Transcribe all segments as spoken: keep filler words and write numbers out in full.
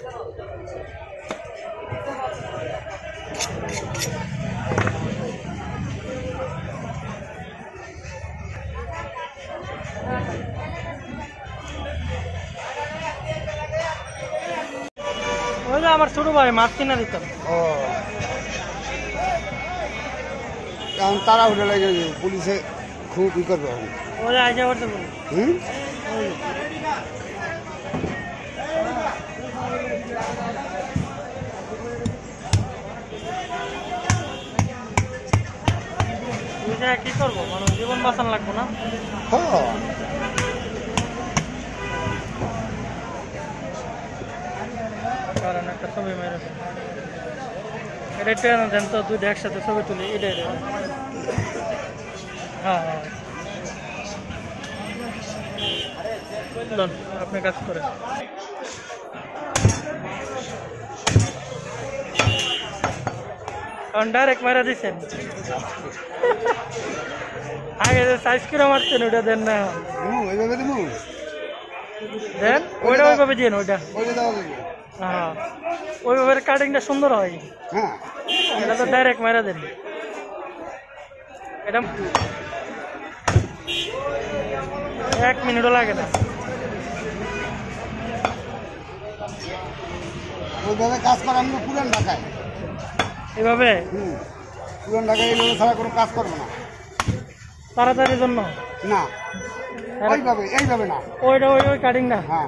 আমার ছোট ভাই মাছ কিনা দিত ও এখন তারা উঠে লাগে পুলিশে খুব ই করবে ওরা আইসা করতে বলি হুম কি করবো মানে জীবন বাঁচান লাগবো না কারণ একটা ছবি মেরে এটা ট্রেন দেন তো দুইটা একসাথে ছবি তুলি এটাই হ্যাঁ হ্যাঁ আপনি কাজ করেন কারণ ডাইরেক্ট মারা দিচ্ছেন আগে যে সাইজ করে মারছেন ওইটা দেন না দেন ওইটা ওইভাবে দিন ওইটা হ্যাঁ ওইভাবে কাটিংটা সুন্দর হয় এটা তো ডাইরেক্ট মারা দেন এটা এক মিনিটও লাগে না ওইভাবে কাজ করা আমরা পুরান ঢাকায় এভাবে পুরান ঢাকায় এইভাবে ছাড়া কোনো কাজ করবো না তাড়াতাড়ির জন্য না এইভাবে এইভাবে না ওইটা ওই ওই কাটিং না হ্যাঁ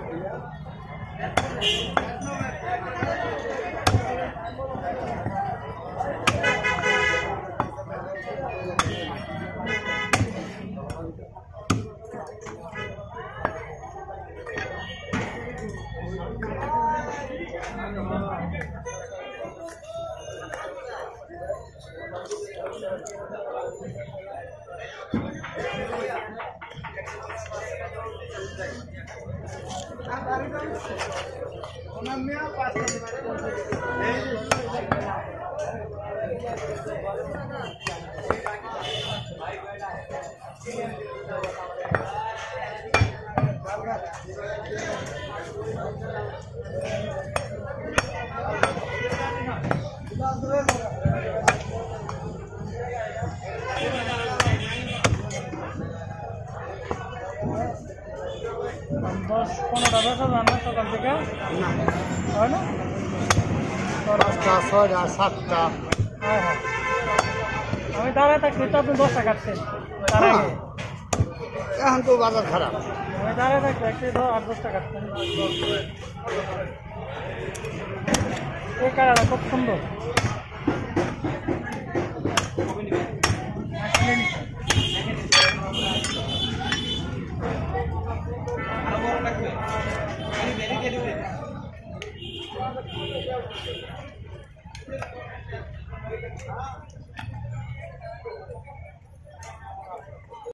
দশ পনেরোটা দশ হাজার না সকাল থেকে হয় না পাঁচটা ছয়টা সাতটা হ্যাঁ হ্যাঁ আমি দাঁড়ায় থাকছি তো আপনি দশটা কাটছেন এখন তো বাজার খারাপ আমি দাঁড়ায় থাকছি একটু আট দশটা কাটছেন এই কালারটা খুব সুন্দর Thank you.